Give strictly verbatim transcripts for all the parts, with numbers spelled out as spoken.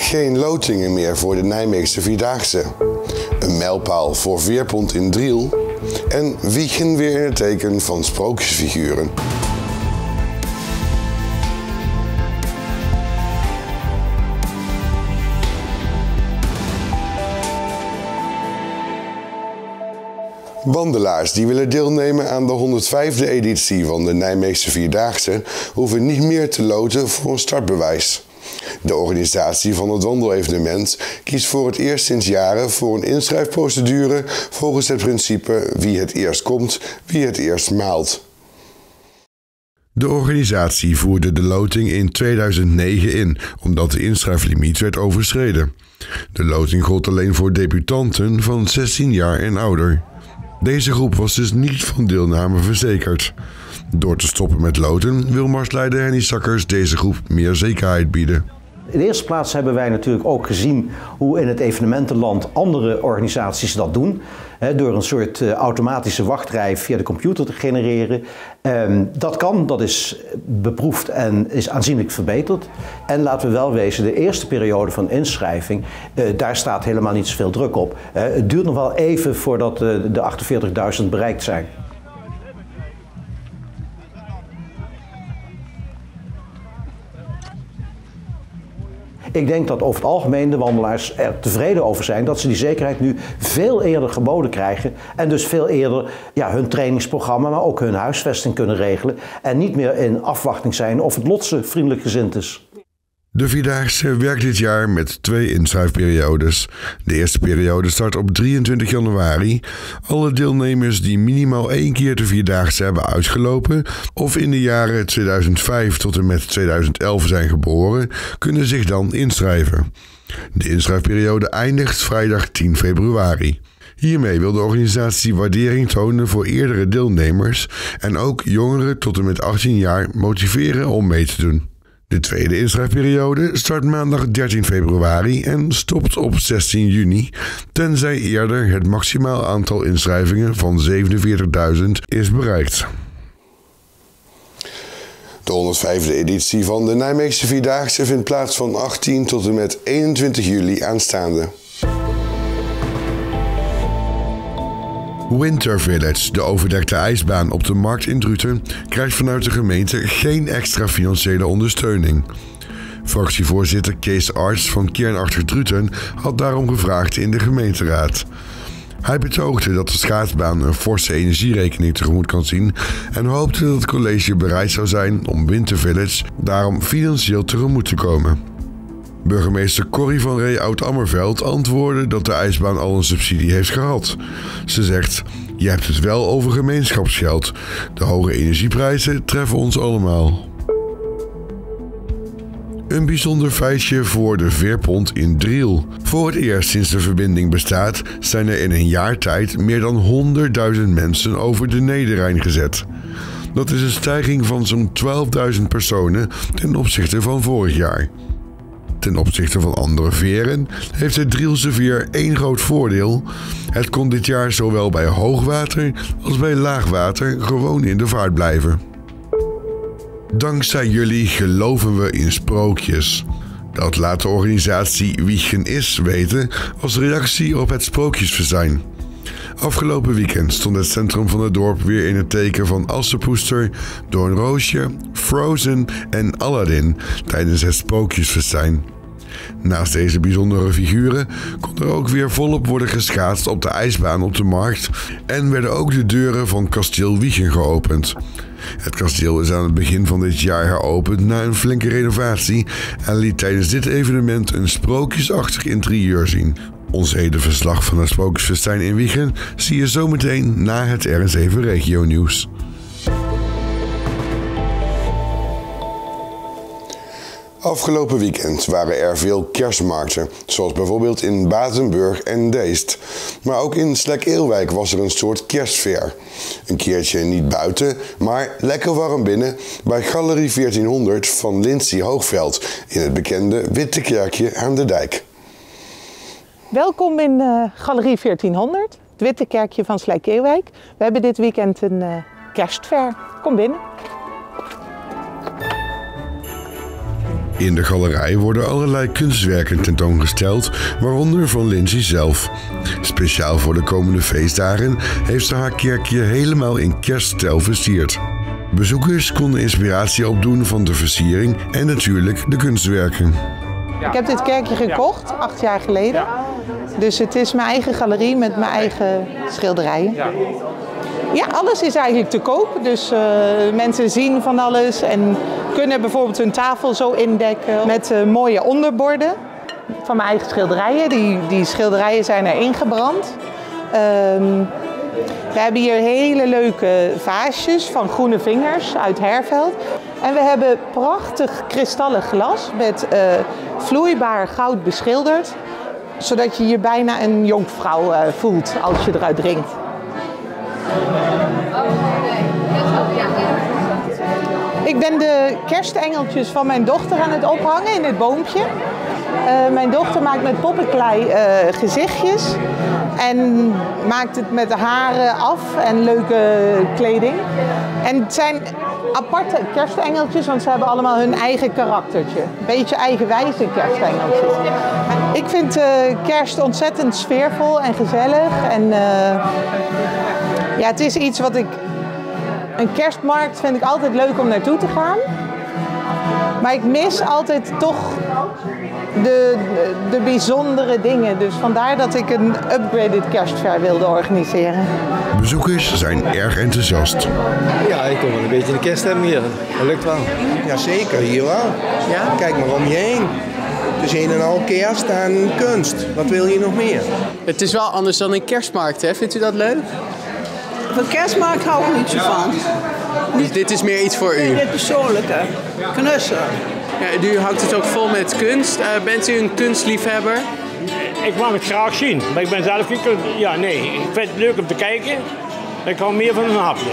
Geen lotingen meer voor de Nijmeegse Vierdaagse. Een mijlpaal voor Veerpont in Driel. En Wijchen weer in het teken van sprookjesfiguren. Wandelaars die willen deelnemen aan de honderdvijfde editie van de Nijmeegse Vierdaagse hoeven niet meer te loten voor een startbewijs. De organisatie van het wandelevenement kiest voor het eerst sinds jaren voor een inschrijfprocedure volgens het principe wie het eerst komt, wie het eerst maalt. De organisatie voerde de loting in tweeduizend negen in, omdat de inschrijflimiet werd overschreden. De loting gold alleen voor debutanten van zestien jaar en ouder. Deze groep was dus niet van deelname verzekerd. Door te stoppen met loten wil marsleider Henny Sakkers deze groep meer zekerheid bieden. In de eerste plaats hebben wij natuurlijk ook gezien hoe in het evenementenland andere organisaties dat doen. Hè, door een soort uh, automatische wachtrij via de computer te genereren. Um, dat kan, dat is beproefd en is aanzienlijk verbeterd. En laten we wel wezen, de eerste periode van inschrijving, uh, daar staat helemaal niet zoveel druk op. Uh, het duurt nog wel even voordat uh, de achtenveertigduizend bereikt zijn. Ik denk dat over het algemeen de wandelaars er tevreden over zijn dat ze die zekerheid nu veel eerder geboden krijgen. En dus veel eerder ja, hun trainingsprogramma, maar ook hun huisvesting kunnen regelen. En niet meer in afwachting zijn of het lot ze vriendelijk gezind is. De Vierdaagse werkt dit jaar met twee inschrijfperiodes. De eerste periode start op drieëntwintig januari. Alle deelnemers die minimaal één keer de Vierdaagse hebben uitgelopen of in de jaren tweeduizend vijf tot en met tweeduizend elf zijn geboren, kunnen zich dan inschrijven. De inschrijfperiode eindigt vrijdag tien februari. Hiermee wil de organisatie waardering tonen voor eerdere deelnemers en ook jongeren tot en met achttien jaar motiveren om mee te doen. De tweede inschrijfperiode start maandag dertien februari en stopt op zestien juni, tenzij eerder het maximaal aantal inschrijvingen van zevenenveertigduizend is bereikt. De honderdvijfde editie van de Nijmeegse Vierdaagse vindt plaats van achttien tot en met eenentwintig juli aanstaande. Winter Village, de overdekte ijsbaan op de markt in Druten, krijgt vanuit de gemeente geen extra financiële ondersteuning. Fractievoorzitter Kees Arts van Kernachtig Druten had daarom gevraagd in de gemeenteraad. Hij betoogde dat de schaatsbaan een forse energierekening tegemoet kan zien en hoopte dat het college bereid zou zijn om Winter Village daarom financieel tegemoet te komen. Burgemeester Corrie van Ree Oud-Ammerveld antwoordde dat de ijsbaan al een subsidie heeft gehad. Ze zegt, je hebt het wel over gemeenschapsgeld. De hoge energieprijzen treffen ons allemaal. Een bijzonder feitje voor de Veerpont in Driel. Voor het eerst sinds de verbinding bestaat zijn er in een jaar tijd meer dan honderdduizend mensen over de Nederrijn gezet. Dat is een stijging van zo'n twaalfduizend personen ten opzichte van vorig jaar. Ten opzichte van andere veren heeft het Drielse veer één groot voordeel. Het kon dit jaar zowel bij hoogwater als bij laagwater gewoon in de vaart blijven. Dankzij jullie geloven we in sprookjes. Dat laat de organisatie Wijchen is weten als reactie op het Sprookjesfestijn. Afgelopen weekend stond het centrum van het dorp weer in het teken van Assepoester, Doornroosje, Frozen en Aladdin tijdens het Sprookjesfestijn. Naast deze bijzondere figuren kon er ook weer volop worden geschaatst op de ijsbaan op de markt en werden ook de deuren van kasteel Wijchen geopend. Het kasteel is aan het begin van dit jaar heropend na een flinke renovatie en liet tijdens dit evenement een sprookjesachtig interieur zien. Ons hele verslag van het Sprookjesfestijn in Wijchen zie je zometeen na het R N zeven Regio Nieuws. Afgelopen weekend waren er veel kerstmarkten, zoals bijvoorbeeld in Batenburg en Deest. Maar ook in Slek-Eelwijk was er een soort kerstfair. Een keertje niet buiten, maar lekker warm binnen bij Galerie veertienhonderd van Lindsay Hoogveld in het bekende Witte Kerkje aan de Dijk. Welkom in uh, Galerie veertienhonderd, het Witte Kerkje van Slek-Eelwijk. We hebben dit weekend een uh, kerstfair. Kom binnen. In de galerij worden allerlei kunstwerken tentoongesteld, waaronder van Lindsay zelf. Speciaal voor de komende feestdagen heeft ze haar kerkje helemaal in kerststijl versierd. Bezoekers konden inspiratie opdoen van de versiering en natuurlijk de kunstwerken. Ik heb dit kerkje gekocht, acht jaar geleden. Dus het is mijn eigen galerie met mijn eigen schilderijen. Ja, alles is eigenlijk te koop. Dus uh, mensen zien van alles en kunnen bijvoorbeeld hun tafel zo indekken met uh, mooie onderborden van mijn eigen schilderijen. Die, die schilderijen zijn er ingebrand. Um, we hebben hier hele leuke vaasjes van Groene Vingers uit Herveld. En we hebben prachtig kristallen glas met uh, vloeibaar goud beschilderd. Zodat je je bijna een jonkvrouw uh, voelt als je eruit drinkt. Ik ben de kerstengeltjes van mijn dochter aan het ophangen in dit boompje. Uh, mijn dochter maakt met poppenklei uh, gezichtjes en maakt het met de haren af en leuke kleding. En het zijn aparte kerstengeltjes, want ze hebben allemaal hun eigen karaktertje. Een beetje eigenwijze kerstengeltjes. Ik vind uh, kerst ontzettend sfeervol en gezellig. En uh, ja, het is iets wat ik... Een kerstmarkt vind ik altijd leuk om naartoe te gaan. Maar ik mis altijd toch de, de, de bijzondere dingen. Dus vandaar dat ik een upgraded kerstfair wilde organiseren. Bezoekers zijn erg enthousiast. Ja, ik kom wel een beetje in de kerststemming hier. Dat lukt wel. Jazeker, hier wel. Ja? Kijk maar om je heen. Het is een en al kerst en kunst. Wat wil je nog meer? Het is wel anders dan een kerstmarkt, hè? Vindt u dat leuk? Van kerstmarkt hou ik niet zo van. Dus dit is meer iets voor u? Nee, dit persoonlijke. Knussen. Ja, u houdt het ook vol met kunst. Uh, bent u een kunstliefhebber? Ik mag het graag zien, maar ik ben zelf geen kunst... Ja, nee, ik vind het leuk om te kijken. Ik hou meer van een hapje.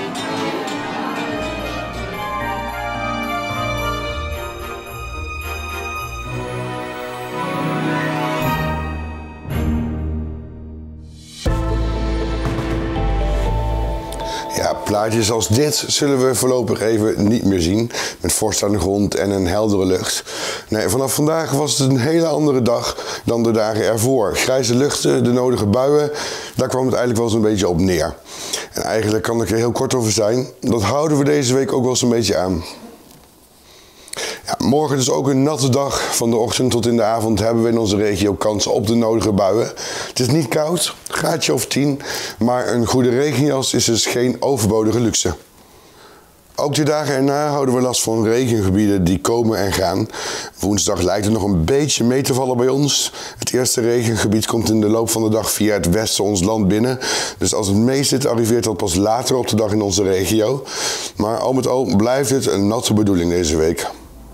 Ja, plaatjes als dit zullen we voorlopig even niet meer zien. Met vorst aan de grond en een heldere lucht. Nee, vanaf vandaag was het een hele andere dag dan de dagen ervoor. Grijze luchten, de nodige buien, daar kwam het eigenlijk wel eens een beetje op neer. En eigenlijk kan ik er heel kort over zijn. Dat houden we deze week ook wel eens een beetje aan. Ja, morgen dus ook een natte dag. Van de ochtend tot in de avond hebben we in onze regio kans op de nodige buien. Het is niet koud, graadje of tien, maar een goede regenjas is dus geen overbodige luxe. Ook de dagen erna houden we last van regengebieden die komen en gaan. Woensdag lijkt het nog een beetje mee te vallen bij ons. Het eerste regengebied komt in de loop van de dag via het westen ons land binnen. Dus als het mee zit, arriveert dat pas later op de dag in onze regio. Maar al met al blijft het een natte bedoeling deze week.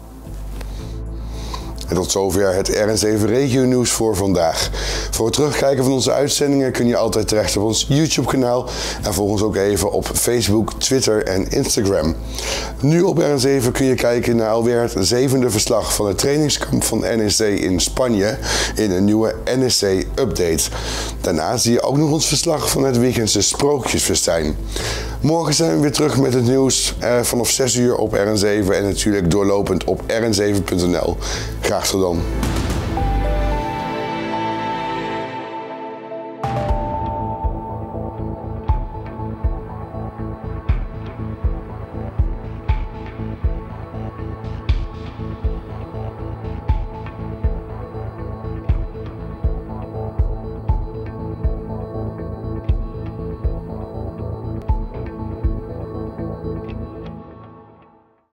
En tot zover het R N zeven Regio Nieuws voor vandaag. Voor het terugkijken van onze uitzendingen kun je altijd terecht op ons YouTube kanaal. En volg ons ook even op Facebook, Twitter en Instagram. Nu op R N zeven kun je kijken naar alweer het zevende verslag van het trainingskamp van N S C in Spanje in een nieuwe N S C Update. Daarnaast zie je ook nog ons verslag van het weekendse Sprookjesfestijn. Morgen zijn we weer terug met het nieuws eh, vanaf zes uur op R N zeven en natuurlijk doorlopend op R N zeven punt N L. Graag tot dan.